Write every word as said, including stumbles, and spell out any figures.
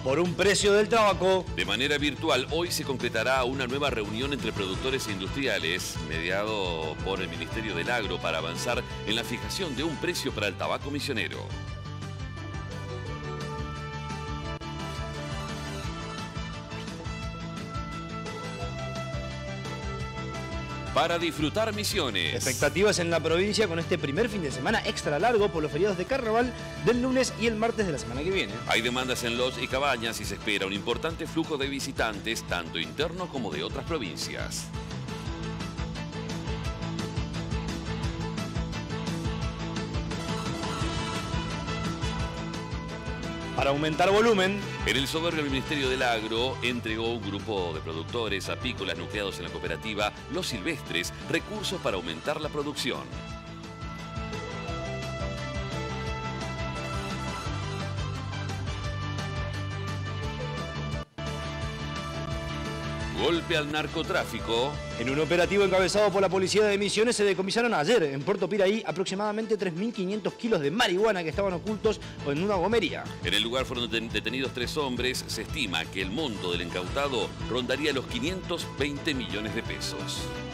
por un precio del tabaco. De manera virtual, hoy se concretará una nueva reunión entre productores e industriales, mediado por el Ministerio del Agro, para avanzar en la fijación de un precio para el tabaco misionero. Para disfrutar Misiones. Expectativas en la provincia con este primer fin de semana extra largo por los feriados de carnaval del lunes y el martes de la semana que viene. Hay demandas en Lodge y Cabañas y se espera un importante flujo de visitantes, tanto internos como de otras provincias. Para aumentar volumen, en el soberbio del Ministerio del Agro entregó un grupo de productores apícolas nucleados en la cooperativa Los Silvestres recursos para aumentar la producción. Golpe al narcotráfico. En un operativo encabezado por la Policía de Misiones se decomisaron ayer en Puerto Piraí aproximadamente tres mil quinientos kilos de marihuana que estaban ocultos en una gomería. En el lugar fueron detenidos tres hombres. Se estima que el monto del incautado rondaría los quinientos veinte millones de pesos.